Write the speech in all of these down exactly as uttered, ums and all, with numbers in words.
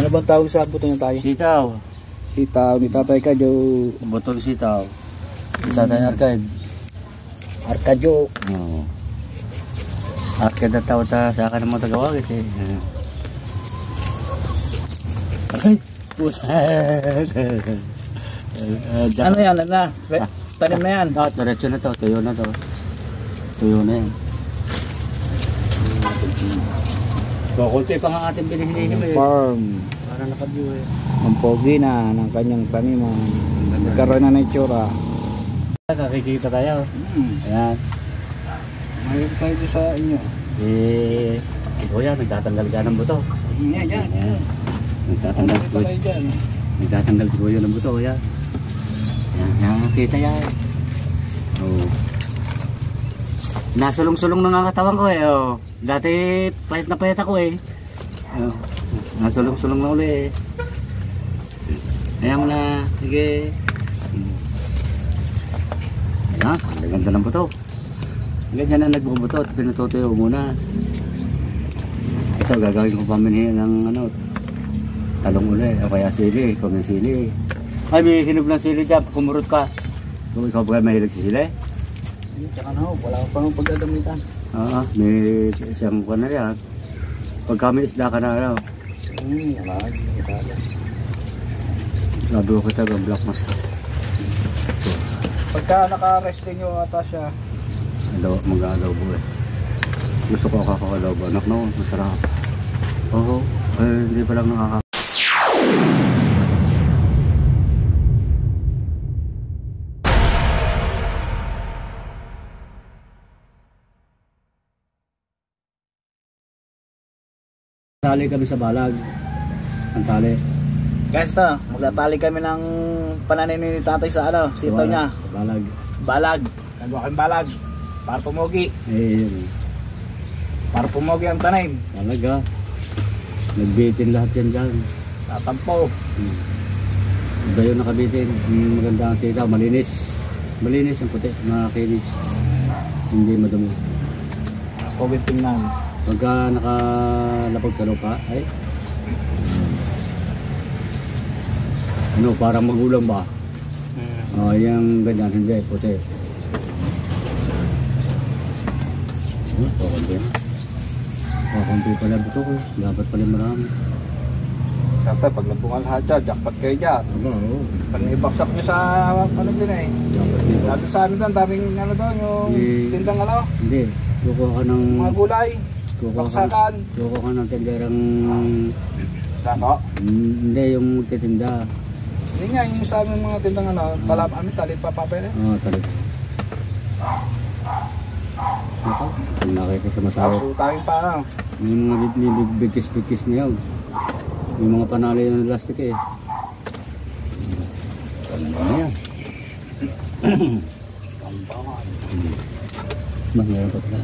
Ano bang tawag sa buto niya tayo? Sitaw. Sitaw ni Tatay Kadyo. Botol sitaw. Tatay Arcade. Arcadyo. Oo. Arcade na tao ta sa akin mo tagawag kasi. Arcade. Ano yan? Ano na? Tanim na yan? Ah, diretso na to. Tuyo na to. Tuyo na yan. Kukunti pa nga ating binihinin mo eh. Farm. Para naka-view eh. Ang pogi na ng kanyang taniman. Nagkaroon na ng itsura. Nakikita tayo. Hmm. Ayan. Mayroon tayo sa inyo. Eh, si Kuya nagtatanggal dyan ng buto. Yan, yan. Ayan. Nagtatanggal si Kuya. Nagtatanggal si Kuya ng buto. Ayan. Ayan, nakakita yan. Oh. Nasulong-sulong na nga katawan ko eh. Oh. Dati pahit na pahit ako eh. Oh. Nasulong-sulong na uli eh. Ayan mo na. Sige. Ayan, ang ganda ng buto. Ganyan na nagbubuto at pinututuyo muna. Ito gagawin ko paminhin ng ano, talong uli o kaya sili, kung may sili. Ay, may hinog ng sili dyan, kumurot ka. Kung ikaw ba mahilig sa sili? Tsaka na ho, wala ko pang pagdadamitan. Oo, may isang kuwan na yan. Pag kami isda ka na ano. Hmm, wala. Sabi ko kita ng black mask. Pagka naka-resting nyo ata siya. Adaw, mag-aadaw po eh. Gusto ko kakakalaw ba? Anak na, masarap. Oo, eh, hindi pa lang nakaka... Tali kami sa balag. Ang tali. Guys, to, magtatali kami ng pananin ni Tatay sa ano, sitaw niya. Balag. Balag. Nagawa kami balag. Para pumogi. Eh, yun. Para pumogi ang tanim. Talaga. Nagbitin lahat yan dyan. Tatampo. Hmm. Iba yun nakabitin. Maganda ang sitaw. Malinis. Malinis ang puti. Makakinis. Hindi madumi. Pugit tingnan. Pagka nakalapag sa lupa, ay ano, parang magulang ba? Hmm. Oh, yung ganyan, hindi, puti. Ano, pakunti na. Pakunti pala buto ko. Dapat pala marami. Tatay, pag nabungal lahat dyan, jackpot kayo dyan. Aba, oo. Pag naibaksak nyo sa ano din eh. Dapat dito. Dati sa ano doon, daming ano doon, yung Eh, tindang ano, Hindi, kukuha ka ng... mga gulay, Kukuha ka, baksakan. kukuha ka ng tinderang... Sako? Mm, hindi, yung titinda. Hindi nga, yung sa aming mga tindang ano, pala amin, talit pa papel eh. Oo, oh, talit. Ito, kung nakita sa masawa. Kasutangin pa ano. May mga bigkis-bigkis na yun. May mga panalo yung plastic eh. Ano na yan? Mahirap pa pala.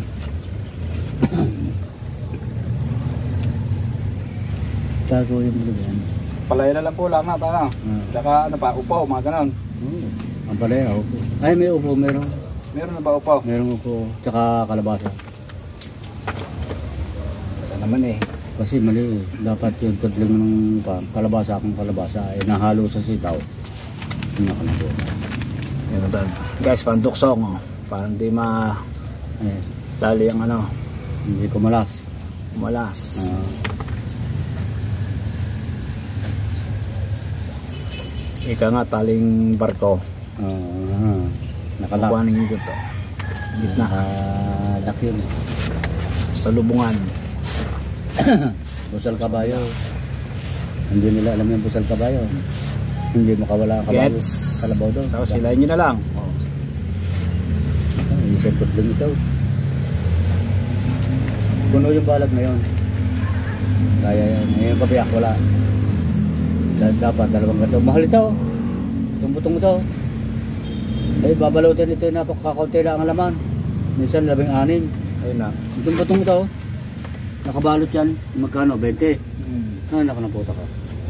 Tago yung mga yan. Palaya na lang po lang na, ano. Tsaka ano pa, upo, mga ganon. Oo, ang palaya, upo. Ay, may upo, meron. Meron na ba upo? Meron upo, tsaka kalabasa. Ito naman eh. Kasi mali, dapat yung tudling ng kalabasa akong kalabasa ay nahalo sa sitaw. Hindi na kalabo. Yan ba? Guys, panduksong. Oh. Para hindi ma... Eh, dali ang ano. hindi ko malas. Malas. Uh, Ika nga, taling barko. uh, nakalak. Kukuhanin yung dito. Gitna. Nakalak yun. Sa lubungan. Busal kabayo. Hindi nila alam yung busal kabayo. Hindi makawala ang kabayo. Gets. Kalabaw doon. Tapos silayin nyo na lang. Oh. Isang tudling ito. Puno yung balag na yun. Kaya yan. Ngayon pabiyak, wala. Dapat dalawang gato. Mahal ito. Itong butong ito. Ay, babalutin ito. Napakakaunti lang ang laman. Minsan labing anin. Ayun na. Itong butong ito. Nakabalot yan. Magkano? twenty. Hmm. Ano na ka ng puta ka?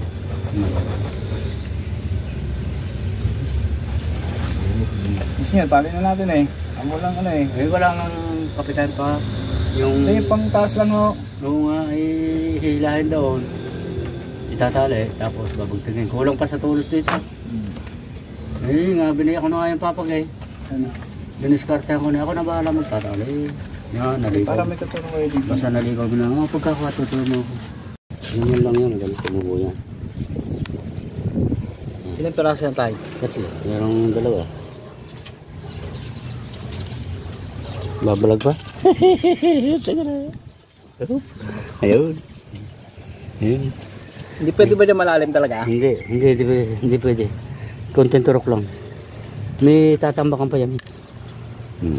Gusto nyo, tali na natin eh. Amo lang ano eh. Eh, wala nang kapitan pa. Yung... Hindi, pang taas lang ho. Oo nga, eh, hihilahin doon. itatali, tapos babagtingin. Kulang pa sa tulos dito. Hmm. Eh, nga, binigyan ko na nga yung papagay. Ano? Diniskarte ako na ako na bahala magtatali. Yan, naligaw. Para may katulong kayo dito. Basta naligaw ko na, oh, pagkakuha, tutulong mo ako. Ganyan lang yan, magalit tumubo yan. Ilang peraso yan tayo? Kasi, merong dalawa. Babalag pa? Teka na. Ayun. Ayun. Hindi pwede ba dyan malalim talaga? Hindi, hindi, hindi, pwede, hindi pwede. Content rock lang. May tatambakan pa yan. Hmm.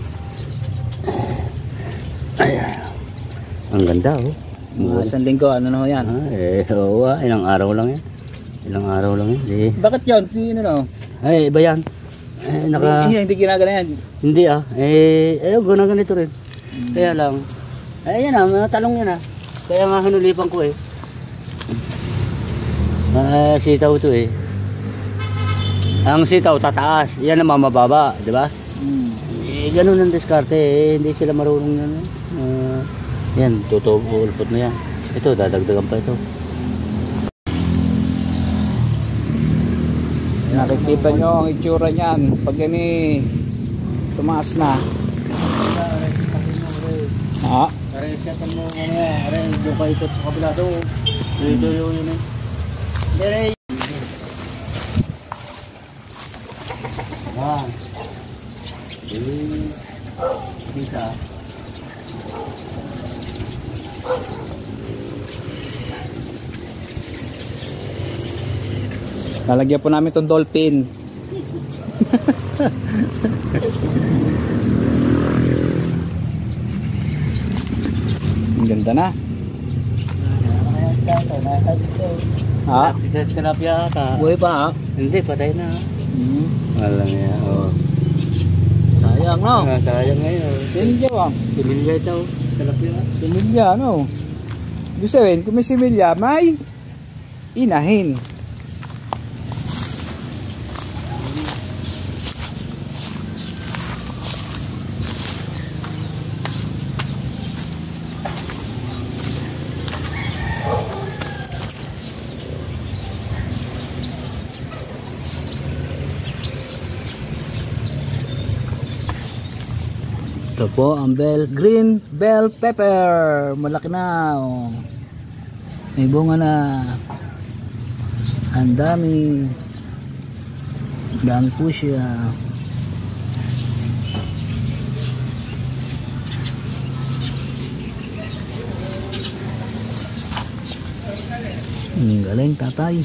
Ayan. Ang ganda, oh. Mga isang linggo, ano na ho yan? Ah, eh, oo, ah, ilang araw lang yan. Ilang araw lang yan. Di. Bakit yan? Sino no? Ay, iba yan. Eh, naka... Hindi, hindi ginagana yan. Hindi ah. Eh, ayaw, gana ganito rin. Hmm. Kaya lang. Ay, yan ah, mga talong yan ah. Kaya nga hanulipan ko eh. Ah, sitaw to eh. Ang sitaw tataas, yan ang mababa, di ba? Hmm. Eh, ganun ang diskarte eh. Hindi sila marunong yan. Uh, yan, totoo, ulpot na yan. Ito, dadagdagan pa ito. Nakikita nyo ang itsura niyan pag yan eh tumaas na. Ha? Resetan mo ano yan, aray, doon ka ikot sa kabila doon. Dito yun yun eh. Aray! Yan. Bisa. Lalagyan po namin itong dolphin. Ang ganda na. Ha? Tilapia ka. Buhay pa ha? Hindi, patay na. Hmm. Alam niya, oo. Sayang no? Ah, sayang ngayon. Similya ba? Similya ito. Tilapia. Similya no? Ibig sabihin, kung may similya, may inahin. Ito po ang bell, green bell pepper. Malaki na. Oh. May bunga na. Ang dami. Dami po siya. Ang galing tatay.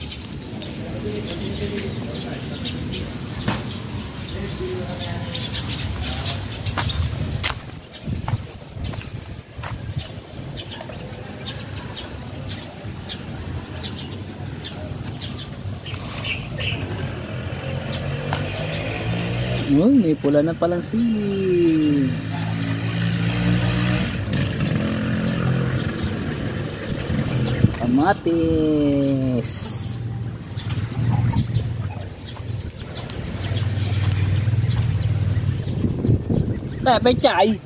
Uy, may pula na palang sili. Kamatis. Nah, becay.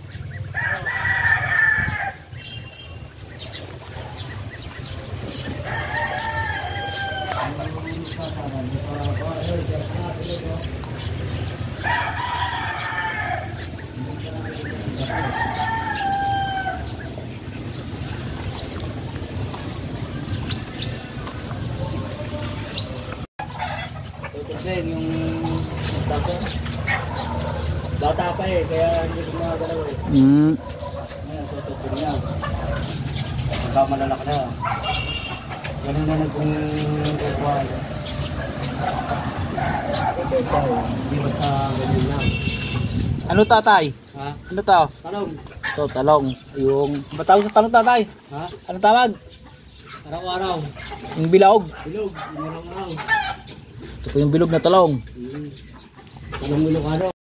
Din yung bata. Bata pa eh, kaya hindi ko magalaw eh. Mm. Ayan, tutupin niya. Pagka malalaki na. Ganun na nagkong kukuha. Hindi basta ganyan lang. Ano tatay? Ha? Ano to? Talong. Ito, talong. Yung, ba tawag sa talong tatay? Ha? Ano tawag? Araw-araw. Yung bilog? Bilog. Yung araw-araw. Ito po yung bilog na talong. Hmm. Talong Ilocano.